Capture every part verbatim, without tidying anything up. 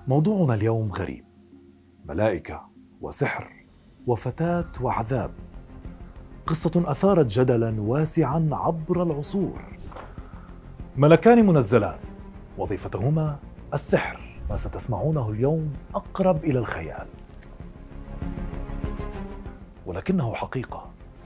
موضوعنا اليوم غريب، ملائكة وسحر وفتاة وعذاب، قصة أثارت جدلا واسعا عبر العصور. ملكان منزلان وظيفتهما السحر، ما ستسمعونه اليوم أقرب إلى الخيال ولكنه حقيقة.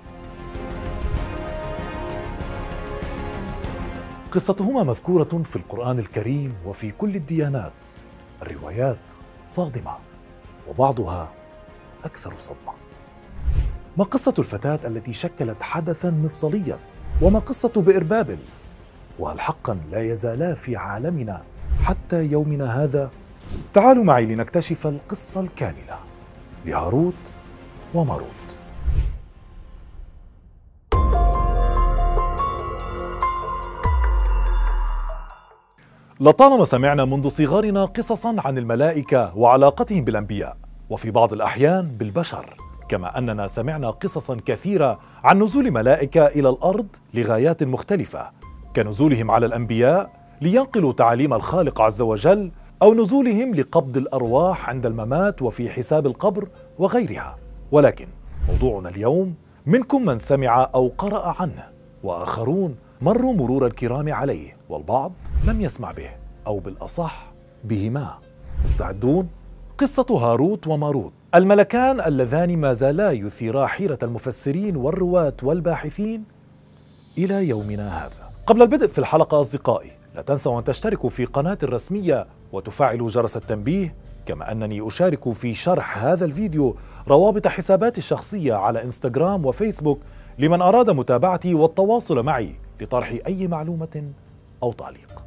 قصتهما مذكورة في القرآن الكريم وفي كل الديانات. الروايات صادمة وبعضها أكثر صدمة. ما قصة الفتاة التي شكلت حدثاً مفصلياً؟ وما قصة بئر بابل؟ وهل حقاً لا يزالا في عالمنا حتى يومنا هذا؟ تعالوا معي لنكتشف القصة الكاملة لهاروت وماروت. لطالما سمعنا منذ صغارنا قصصاً عن الملائكة وعلاقتهم بالأنبياء، وفي بعض الأحيان بالبشر، كما أننا سمعنا قصصاً كثيرة عن نزول ملائكة إلى الأرض لغايات مختلفة، كنزولهم على الأنبياء لينقلوا تعاليم الخالق عز وجل، أو نزولهم لقبض الأرواح عند الممات وفي حساب القبر وغيرها. ولكن موضوعنا اليوم منكم من سمع أو قرأ عنه، وآخرون مروا مرور الكرام عليه، والبعض لم يسمع به، أو بالأصح بهما. مستعدون؟ قصة هاروت وماروت، الملكان اللذان ما زالا يثيرا حيرة المفسرين والرواة والباحثين إلى يومنا هذا. قبل البدء في الحلقة أصدقائي، لا تنسوا أن تشتركوا في قناتي الرسمية وتفعلوا جرس التنبيه، كما أنني أشارك في شرح هذا الفيديو روابط حساباتي الشخصية على إنستغرام وفيسبوك لمن أراد متابعتي والتواصل معي لطرح أي معلومة أو تعليق.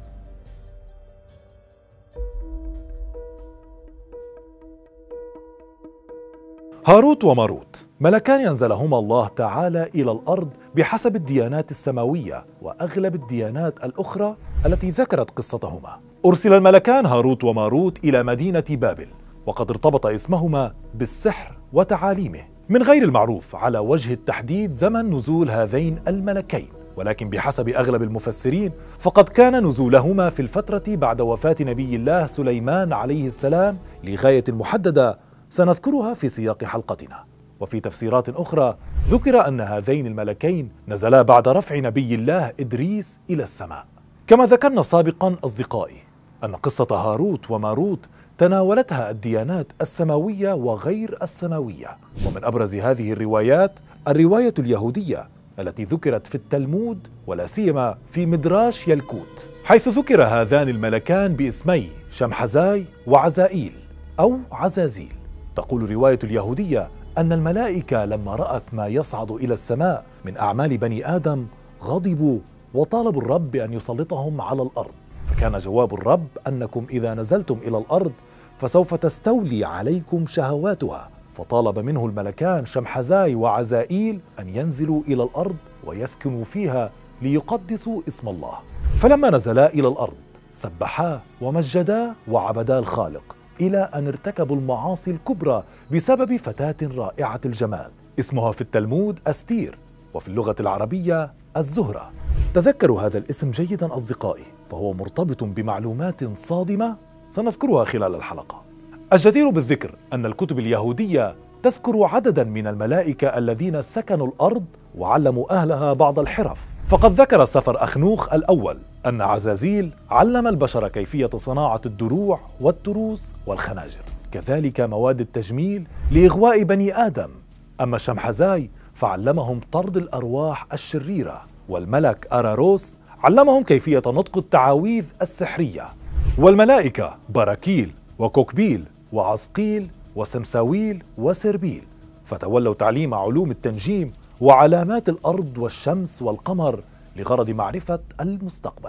هاروت وماروت ملكان ينزلهما الله تعالى إلى الأرض بحسب الديانات السماوية وأغلب الديانات الأخرى التي ذكرت قصتهما. أرسل الملكان هاروت وماروت إلى مدينة بابل، وقد ارتبط اسمهما بالسحر وتعاليمه. من غير المعروف على وجه التحديد زمن نزول هذين الملكين، ولكن بحسب أغلب المفسرين فقد كان نزولهما في الفترة بعد وفاة نبي الله سليمان عليه السلام لغاية محددة سنذكرها في سياق حلقتنا. وفي تفسيرات أخرى ذكر أن هذين الملكين نزلا بعد رفع نبي الله إدريس إلى السماء. كما ذكرنا سابقا أصدقائي أن قصة هاروت وماروت تناولتها الديانات السماوية وغير السماوية، ومن أبرز هذه الروايات الرواية اليهودية التي ذكرت في التلمود، ولا سيما في مدراش يلكوت، حيث ذكر هذان الملكان باسمي شمحزاي وعزائيل أو عزازيل. تقول رواية اليهودية أن الملائكة لما رأت ما يصعد إلى السماء من أعمال بني آدم غضبوا وطالبوا الرب بأن يسلطهم على الأرض، فكان جواب الرب أنكم إذا نزلتم إلى الأرض فسوف تستولي عليكم شهواتها، فطالب منه الملكان شمحزاي وعزائيل أن ينزلوا إلى الأرض ويسكنوا فيها ليقدسوا اسم الله. فلما نزلا إلى الأرض سبحا ومجدا وعبدا الخالق، إلى أن ارتكبوا المعاصي الكبرى بسبب فتاة رائعة الجمال اسمها في التلمود أستير، وفي اللغة العربية الزهرة. تذكروا هذا الاسم جيدا أصدقائي، فهو مرتبط بمعلومات صادمة سنذكرها خلال الحلقة. الجدير بالذكر أن الكتب اليهودية تذكر عددا من الملائكة الذين سكنوا الأرض وعلموا أهلها بعض الحرف. فقد ذكر سفر أخنوخ الأول أن عزازيل علم البشر كيفية صناعة الدروع والتروس والخناجر، كذلك مواد التجميل لإغواء بني آدم. أما شمحزاي فعلمهم طرد الأرواح الشريرة، والملك أراروس علمهم كيفية نطق التعاويذ السحرية. والملائكة براكيل وكوكبيل وعزقيل وسمساويل وسربيل فتولوا تعليم علوم التنجيم وعلامات الأرض والشمس والقمر لغرض معرفة المستقبل.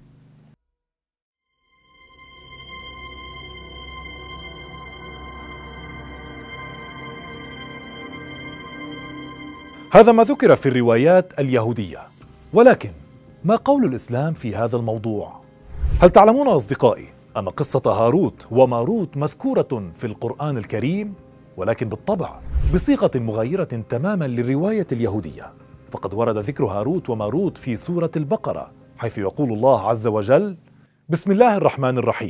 هذا ما ذكر في الروايات اليهودية، ولكن ما قول الإسلام في هذا الموضوع؟ هل تعلمون أصدقائي أن قصة هاروت وماروت مذكورة في القرآن الكريم، ولكن بالطبع بصيغة مغايرة تماما للرواية اليهودية؟ فقد ورد ذكر هاروت وماروت في سورة البقرة، حيث يقول الله عز وجل: بسم الله الرحمن الرحيم،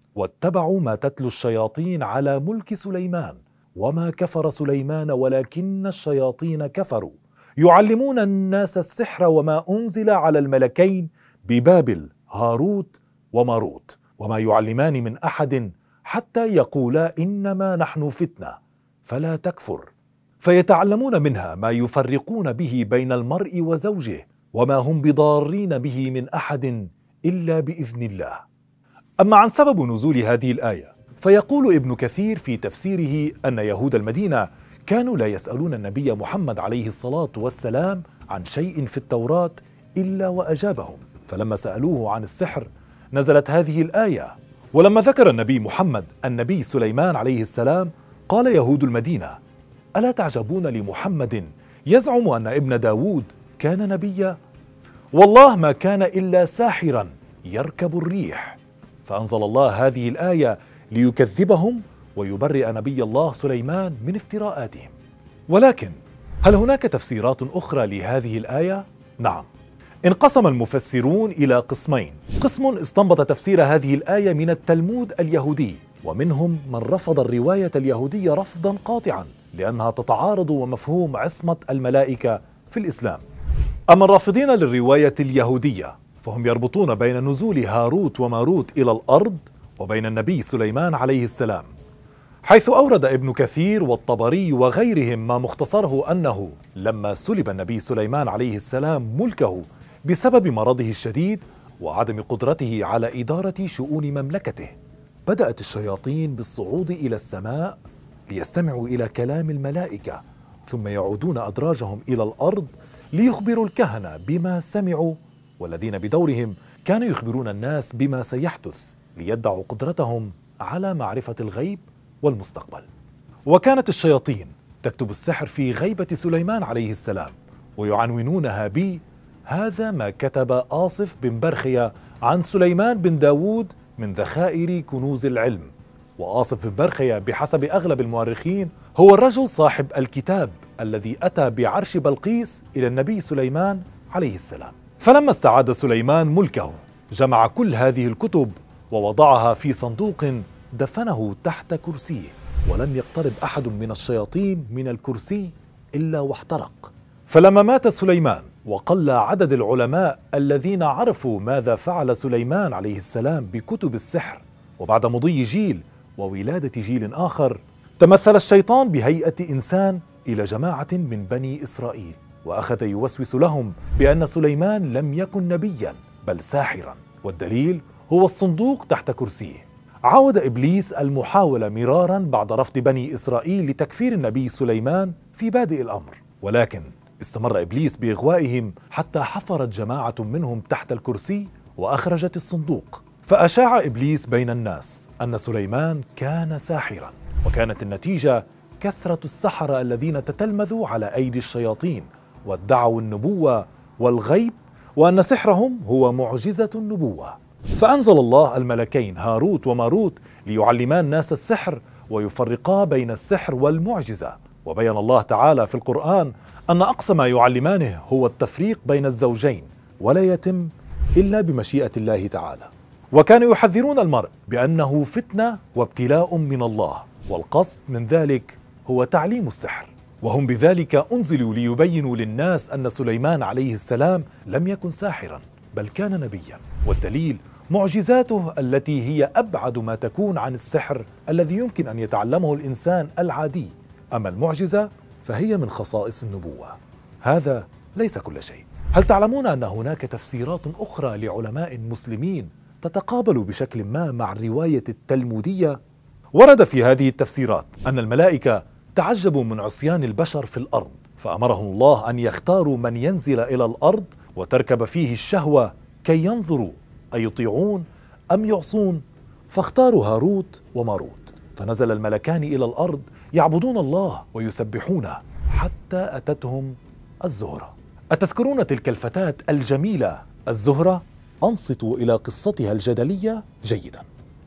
واتبعوا ما تتلو الشياطين على ملك سليمان وما كفر سليمان ولكن الشياطين كفروا يعلمون الناس السحر وما أنزل على الملكين ببابل هاروت وماروت وما يعلمان من أحد حتى يقولا إنما نحن فتنة فلا تكفر فيتعلمون منها ما يفرقون به بين المرء وزوجه وما هم بضارين به من أحد إلا بإذن الله. أما عن سبب نزول هذه الآية فيقول ابن كثير في تفسيره أن يهود المدينة كانوا لا يسألون النبي محمد عليه الصلاة والسلام عن شيء في التوراة إلا وأجابهم، فلما سألوه عن السحر نزلت هذه الآية. ولما ذكر النبي محمد النبي سليمان عليه السلام قال يهود المدينة: ألا تعجبون لمحمد يزعم أن ابن داود كان نبيا؟ والله ما كان إلا ساحرا يركب الريح. فأنزل الله هذه الآية ليكذبهم ويبرئ نبي الله سليمان من افتراءاتهم. ولكن هل هناك تفسيرات أخرى لهذه الآية؟ نعم، انقسم المفسرون إلى قسمين. قسم استنبط تفسير هذه الآية من التلمود اليهودي، ومنهم من رفض الرواية اليهودية رفضا قاطعا لأنها تتعارض ومفهوم عصمة الملائكة في الإسلام. أما الرافضين للرواية اليهودية فهم يربطون بين نزول هاروت وماروت إلى الأرض وبين النبي سليمان عليه السلام، حيث أورد ابن كثير والطبري وغيرهم ما مختصره أنه لما سلب النبي سليمان عليه السلام ملكه بسبب مرضه الشديد وعدم قدرته على إدارة شؤون مملكته، بدأت الشياطين بالصعود إلى السماء ليستمعوا إلى كلام الملائكة، ثم يعودون أدراجهم إلى الأرض ليخبروا الكهنة بما سمعوا، والذين بدورهم كانوا يخبرون الناس بما سيحدث ليدعوا قدرتهم على معرفة الغيب والمستقبل. وكانت الشياطين تكتب السحر في غيبة سليمان عليه السلام ويعنونونها ب هذا ما كتب آصف بن برخيا عن سليمان بن داود من ذخائر كنوز العلم. وآصف بن برخيا بحسب أغلب المؤرخين هو الرجل صاحب الكتاب الذي أتى بعرش بلقيس إلى النبي سليمان عليه السلام. فلما استعاد سليمان ملكه جمع كل هذه الكتب ووضعها في صندوق دفنه تحت كرسيه، ولم يقترب أحد من الشياطين من الكرسي إلا واحترق. فلما مات سليمان وقل عدد العلماء الذين عرفوا ماذا فعل سليمان عليه السلام بكتب السحر، وبعد مضي جيل وولادة جيل آخر تمثل الشيطان بهيئة إنسان إلى جماعة من بني إسرائيل وأخذ يوسوس لهم بأن سليمان لم يكن نبيا بل ساحرا، والدليل هو الصندوق تحت كرسيه. عاود إبليس المحاولة مرارا بعد رفض بني إسرائيل لتكفير النبي سليمان في بادئ الأمر، ولكن استمر إبليس بإغوائهم حتى حفرت جماعة منهم تحت الكرسي وأخرجت الصندوق، فأشاع إبليس بين الناس أن سليمان كان ساحرا، وكانت النتيجة كثرة السحرة الذين تتلمذوا على أيدي الشياطين وادعوا النبوة والغيب، وأن سحرهم هو معجزة النبوة. فأنزل الله الملكين هاروت وماروت ليعلما الناس السحر ويفرقا بين السحر والمعجزة. وبين الله تعالى في القرآن أن أقصى ما يعلمانه هو التفريق بين الزوجين، ولا يتم إلا بمشيئة الله تعالى. وكانوا يحذرون المرء بأنه فتنة وابتلاء من الله، والقصد من ذلك هو تعليم السحر، وهم بذلك أنزلوا ليبينوا للناس أن سليمان عليه السلام لم يكن ساحرا بل كان نبيا، والدليل معجزاته التي هي أبعد ما تكون عن السحر الذي يمكن أن يتعلمه الإنسان العادي. أما المعجزة فهي من خصائص النبوة. هذا ليس كل شيء. هل تعلمون أن هناك تفسيرات أخرى لعلماء مسلمين تتقابل بشكل ما مع الرواية التلمودية؟ ورد في هذه التفسيرات أن الملائكة تعجبوا من عصيان البشر في الأرض، فأمرهم الله أن يختاروا من ينزل إلى الأرض وتركب فيه الشهوة كي ينظروا أيطيعون أم يعصون، فاختاروا هاروت وماروت، فنزل الملكان إلى الأرض يعبدون الله ويسبحونه حتى أتتهم الزهرة. أتذكرون تلك الفتاة الجميلة الزهرة؟ أنصتوا إلى قصتها الجدلية جيدا.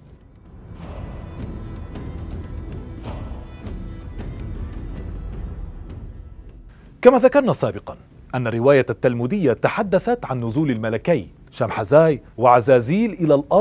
كما ذكرنا سابقا أن الرواية التلمودية تحدثت عن نزول الملكين شمحزاي وعزازيل إلى الأرض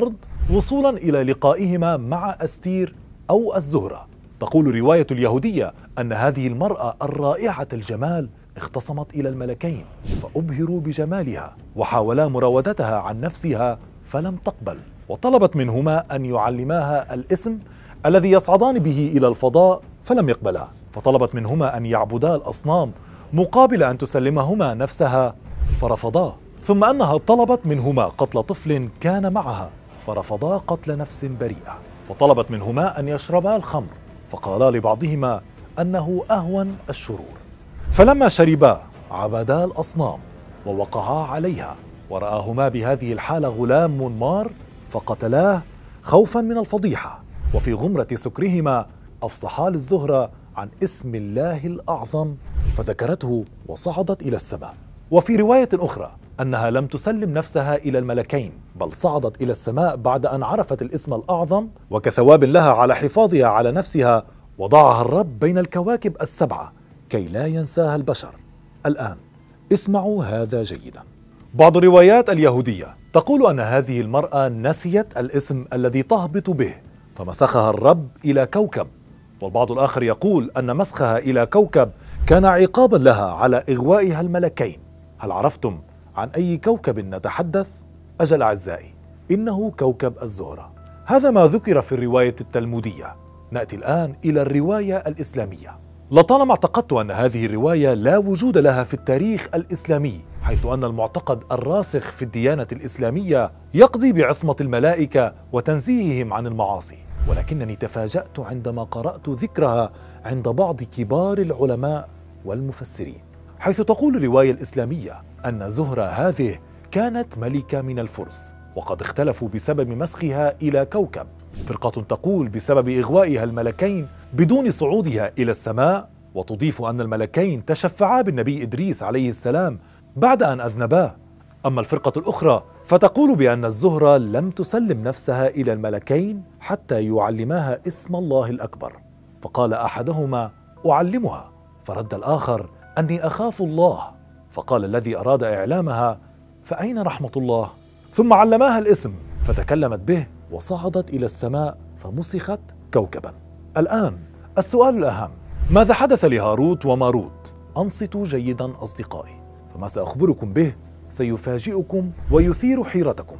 وصولا إلى لقائهما مع أستير أو الزهرة. تقول رواية اليهودية أن هذه المرأة الرائعة الجمال اختصمت إلى الملكين فأبهروا بجمالها وحاولا مراودتها عن نفسها فلم تقبل، وطلبت منهما أن يعلماها الاسم الذي يصعدان به إلى الفضاء فلم يقبلا، فطلبت منهما أن يعبدا الأصنام مقابل أن تسلمهما نفسها فرفضا، ثم أنها طلبت منهما قتل طفل كان معها فرفضا قتل نفس بريئة، فطلبت منهما أن يشربا الخمر فقالا لبعضهما أنه أهون الشرور، فلما شربا عبدا الأصنام ووقعا عليها، ورآهما بهذه الحالة غلام مار فقتلاه خوفا من الفضيحة، وفي غمرة سكرهما أفصحا للزهرة عن اسم الله الأعظم فذكرته وصعدت إلى السماء. وفي رواية أخرى أنها لم تسلم نفسها إلى الملكين بل صعدت إلى السماء بعد أن عرفت الاسم الأعظم، وكثواب لها على حفاظها على نفسها وضعها الرب بين الكواكب السبعة كي لا ينساها البشر. الآن اسمعوا هذا جيدا. بعض الروايات اليهودية تقول أن هذه المرأة نسيت الاسم الذي تهبط به فمسخها الرب إلى كوكب، والبعض الآخر يقول أن مسخها إلى كوكب كان عقابا لها على إغوائها الملكين. هل عرفتم عن أي كوكب نتحدث؟ أجل أعزائي، إنه كوكب الزهرة. هذا ما ذكر في الرواية التلمودية. نأتي الآن إلى الرواية الإسلامية. لطالما اعتقدت أن هذه الرواية لا وجود لها في التاريخ الإسلامي، حيث أن المعتقد الراسخ في الديانة الإسلامية يقضي بعصمة الملائكة وتنزيههم عن المعاصي، ولكنني تفاجأت عندما قرأت ذكرها عند بعض كبار العلماء والمفسرين، حيث تقول الرواية الإسلامية أن زهرة هذه كانت ملكة من الفرس، وقد اختلفوا بسبب مسخها إلى كوكب. فرقة تقول بسبب إغوائها الملكين بدون صعودها إلى السماء، وتضيف أن الملكين تشفعا بالنبي إدريس عليه السلام بعد أن أذنبا. أما الفرقة الأخرى فتقول بأن الزهرة لم تسلم نفسها إلى الملكين حتى يعلماها اسم الله الأكبر، فقال أحدهما أعلمها، فرد الآخر أني أخاف الله، فقال الذي أراد إعلامها فأين رحمة الله؟ ثم علماها الاسم فتكلمت به وصعدت إلى السماء فمسخت كوكبا. الآن السؤال الأهم، ماذا حدث لهاروت وماروت؟ أنصتوا جيدا أصدقائي، فما سأخبركم به سيفاجئكم ويثير حيرتكم.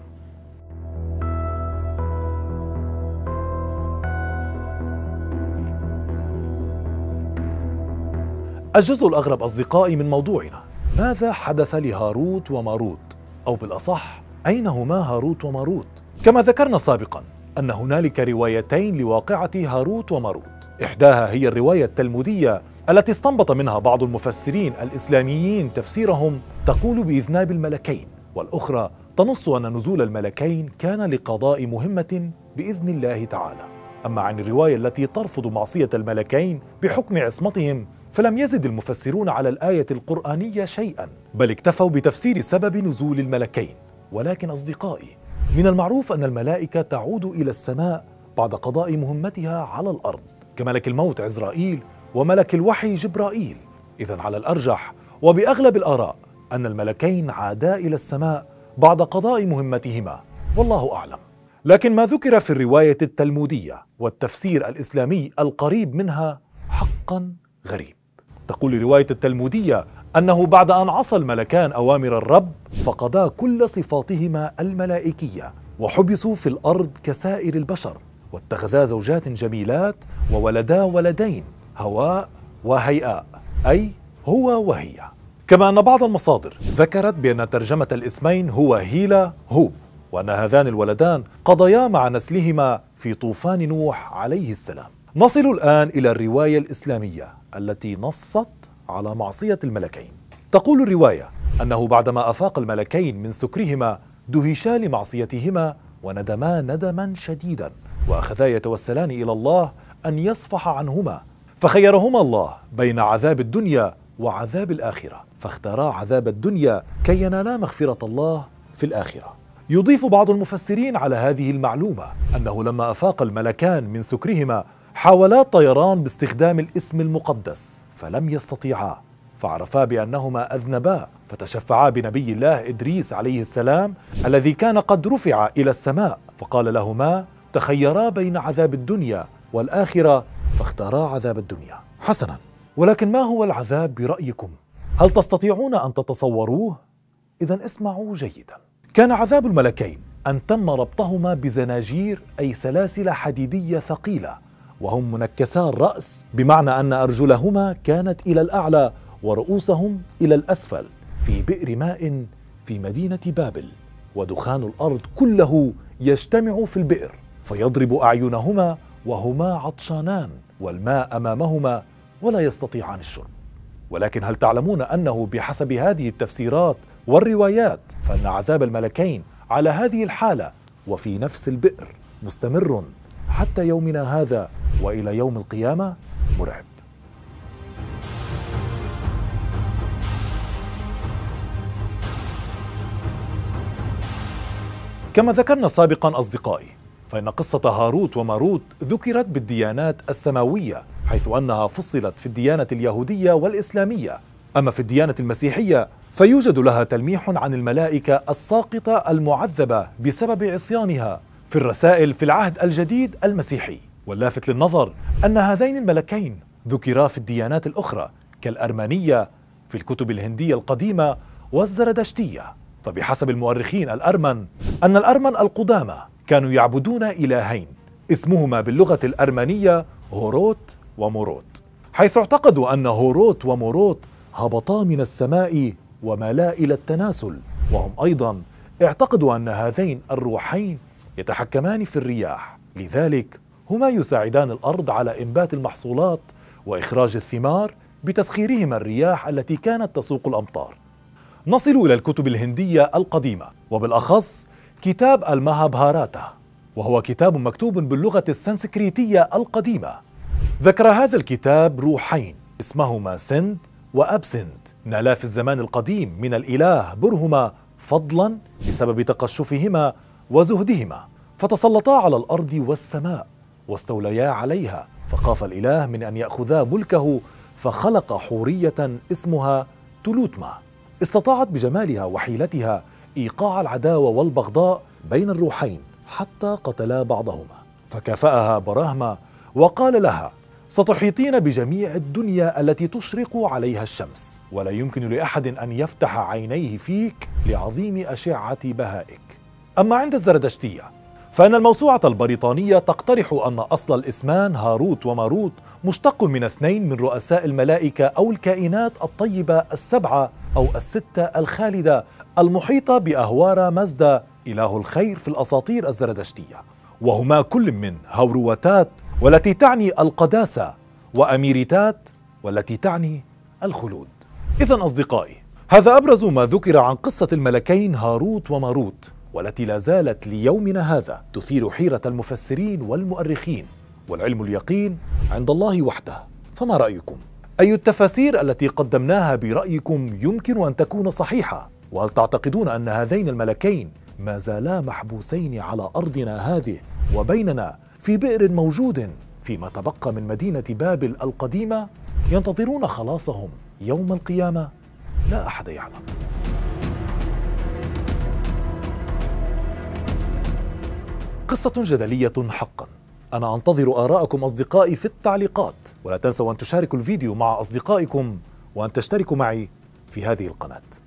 الجزء الأغرب أصدقائي من موضوعنا، ماذا حدث لهاروت وماروت؟ أو بالأصح أين هما هاروت وماروت؟ كما ذكرنا سابقا أن هنالك روايتين لواقعة هاروت وماروت، إحداها هي الرواية التلمودية التي استنبط منها بعض المفسرين الإسلاميين تفسيرهم تقول بإذناب الملكين، والأخرى تنص أن نزول الملكين كان لقضاء مهمة بإذن الله تعالى. أما عن الرواية التي ترفض معصية الملكين بحكم عصمتهم فلم يزد المفسرون على الآية القرآنية شيئا، بل اكتفوا بتفسير سبب نزول الملكين. ولكن أصدقائي، من المعروف أن الملائكة تعود إلى السماء بعد قضاء مهمتها على الأرض كملك الموت عزرائيل وملك الوحي جبرائيل. إذن على الأرجح وبأغلب الآراء أن الملكين عادا إلى السماء بعد قضاء مهمتهما، والله أعلم. لكن ما ذكر في الرواية التلمودية والتفسير الإسلامي القريب منها حقا غريب. تقول رواية التلمودية أنه بعد أن عصى الملكان أوامر الرب فقدا كل صفاتهما الملائكية وحبسوا في الأرض كسائر البشر، واتخذا زوجات جميلات وولدا ولدين هواء وهيئاء، أي هو وهي. كما أن بعض المصادر ذكرت بأن ترجمة الاسمين هو هيلا هوب، وأن هذان الولدان قضيا مع نسلهما في طوفان نوح عليه السلام. نصل الآن إلى الرواية الإسلامية التي نصت على معصية الملكين. تقول الرواية أنه بعدما أفاق الملكين من سكرهما دهشا لمعصيتهما وندما ندما شديدا، وأخذا يتوسلان إلى الله أن يصفح عنهما، فخيرهما الله بين عذاب الدنيا وعذاب الآخرة، فاختارا عذاب الدنيا كي ينالا مغفرة الله في الآخرة. يضيف بعض المفسرين على هذه المعلومة أنه لما أفاق الملكان من سكرهما حاولا الطيران باستخدام الاسم المقدس فلم يستطيعا، فعرفا بأنهما أذنبا فتشفعا بنبي الله إدريس عليه السلام الذي كان قد رفع إلى السماء، فقال لهما: تخيرا بين عذاب الدنيا والآخرة فاختارا عذاب الدنيا. حسنا، ولكن ما هو العذاب برأيكم؟ هل تستطيعون أن تتصوروه؟ إذن اسمعوا جيدا. كان عذاب الملكين أن تم ربطهما بزناجير، أي سلاسل حديدية ثقيلة، وهم منكسا الرأس، بمعنى أن أرجلهما كانت إلى الأعلى ورؤوسهم إلى الأسفل، في بئر ماء في مدينة بابل، ودخان الأرض كله يجتمع في البئر فيضرب أعينهما وهما عطشانان، والماء أمامهما ولا يستطيعان الشرب. ولكن هل تعلمون أنه بحسب هذه التفسيرات والروايات فإن عذاب الملكين على هذه الحالة وفي نفس البئر مستمر حتى يومنا هذا وإلى يوم القيامة مرعب. كما ذكرنا سابقا أصدقائي، فإن قصة هاروت وماروت ذكرت بالديانات السماوية، حيث أنها فصلت في الديانة اليهودية والإسلامية. أما في الديانة المسيحية فيوجد لها تلميح عن الملائكة الساقطة المعذبة بسبب عصيانها في الرسائل في العهد الجديد المسيحي. واللافت للنظر أن هذين الملكين ذكرا في الديانات الأخرى كالأرمانية في الكتب الهندية القديمة والزردشتية. فبحسب المؤرخين الأرمن أن الأرمن القدامى كانوا يعبدون إلهين اسمهما باللغة الأرمنية هوروت وموروت، حيث اعتقدوا أن هوروت وموروت هبطا من السماء ومالا إلى التناسل، وهم أيضا اعتقدوا أن هذين الروحين يتحكمان في الرياح، لذلك هما يساعدان الأرض على إنبات المحصولات وإخراج الثمار بتسخيرهما الرياح التي كانت تسوق الأمطار. نصل إلى الكتب الهندية القديمة، وبالأخص كتاب الماهابهاراتا، وهو كتاب مكتوب باللغة السنسكريتية القديمة. ذكر هذا الكتاب روحين اسمهما سند وأبسند، نالا في الزمان القديم من الإله برهما فضلا بسبب تقشفهما وزهدهما، فتسلطا على الأرض والسماء واستوليا عليها، فخاف الإله من أن يأخذا ملكه فخلق حورية اسمها تلوتما، استطاعت بجمالها وحيلتها إيقاع العداوة والبغضاء بين الروحين حتى قتلا بعضهما، فكافأها براهما وقال لها: ستحيطين بجميع الدنيا التي تشرق عليها الشمس، ولا يمكن لأحد أن يفتح عينيه فيك لعظيم أشعة بهائك. أما عند الزردشتية فإن الموسوعة البريطانية تقترح أن أصل الاسمان هاروت وماروت مشتق من اثنين من رؤساء الملائكة أو الكائنات الطيبة السبعة أو الستة الخالدة المحيطة بأهوار مزدا إله الخير في الأساطير الزردشتية، وهما كل من هوروتات والتي تعني القداسة، وأميريتات والتي تعني الخلود. إذن أصدقائي، هذا أبرز ما ذكر عن قصة الملكين هاروت وماروت، والتي لا زالت ليومنا هذا تثير حيرة المفسرين والمؤرخين، والعلم اليقين عند الله وحده. فما رأيكم؟ أي التفاسير التي قدمناها برأيكم يمكن أن تكون صحيحة؟ وهل تعتقدون أن هذين الملكين ما زالا محبوسين على أرضنا هذه وبيننا في بئر موجود فيما تبقى من مدينة بابل القديمة ينتظرون خلاصهم يوم القيامة؟ لا أحد يعلم. قصة جدلية حقا. أنا أنتظر آراءكم أصدقائي في التعليقات، ولا تنسوا أن تشاركوا الفيديو مع أصدقائكم وأن تشتركوا معي في هذه القناة.